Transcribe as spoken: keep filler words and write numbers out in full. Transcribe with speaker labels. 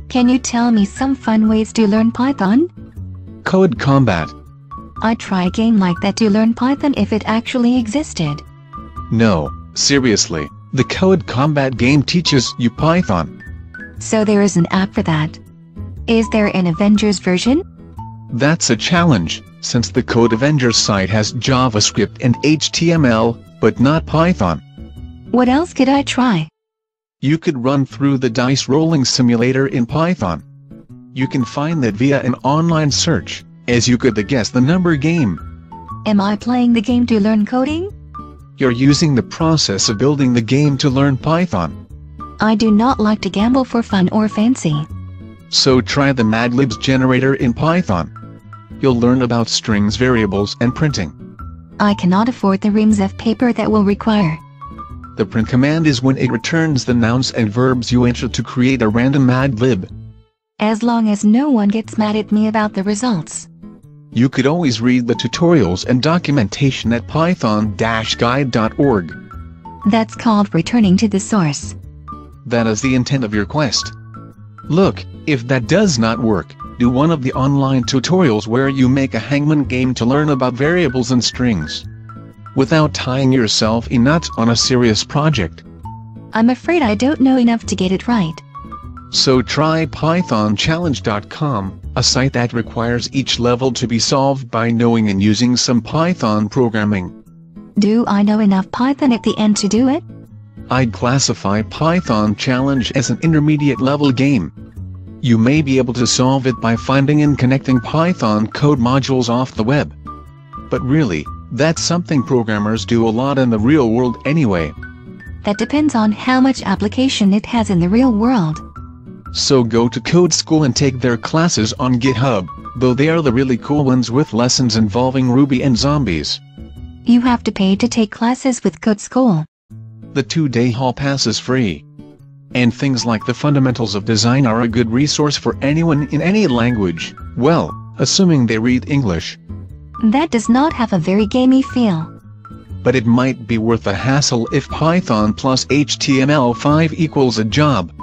Speaker 1: Can you tell me some fun ways to learn Python?
Speaker 2: Code Combat.
Speaker 1: I'd try a game like that to learn Python if it actually existed.
Speaker 2: No, seriously, the Code Combat game teaches you Python.
Speaker 1: So there is an app for that. Is there an Avengers version?
Speaker 2: That's a challenge, since the Code Avengers site has JavaScript and H T M L, but not Python.
Speaker 1: What else could I try?
Speaker 2: You could run through the dice rolling simulator in Python. You can find that via an online search, as you could the guess the number game.
Speaker 1: Am I playing the game to learn coding?
Speaker 2: You're using the process of building the game to learn Python.
Speaker 1: I do not like to gamble for fun or fancy.
Speaker 2: So try the Mad Libs generator in Python. You'll learn about strings, variables, and printing.
Speaker 1: I cannot afford the reams of paper that will require.
Speaker 2: The print command is when it returns the nouns and verbs you enter to create a random Mad Lib.
Speaker 1: As long as no one gets mad at me about the results.
Speaker 2: You could always read the tutorials and documentation at python dash guide dot org.
Speaker 1: That's called returning to the source.
Speaker 2: That is the intent of your quest. Look, if that does not work, do one of the online tutorials where you make a hangman game to learn about variables and strings. Without tying yourself in knots on a serious project.
Speaker 1: I'm afraid I don't know enough to get it right.
Speaker 2: So try python challenge dot com, a site that requires each level to be solved by knowing and using some Python programming.
Speaker 1: Do I know enough Python at the end to do it?
Speaker 2: I'd classify Python Challenge as an intermediate level game. You may be able to solve it by finding and connecting Python code modules off the web. But really, that's something programmers do a lot in the real world anyway.
Speaker 1: That depends on how much application it has in the real world.
Speaker 2: So go to Code School and take their classes on GitHub, though they are the really cool ones with lessons involving Ruby and zombies.
Speaker 1: You have to pay to take classes with Code School.
Speaker 2: The two-day hall pass is free. And things like the fundamentals of design are a good resource for anyone in any language, well, assuming they read English.
Speaker 1: That does not have a very gamey feel.
Speaker 2: But it might be worth a hassle if Python plus H T M L five equals a job.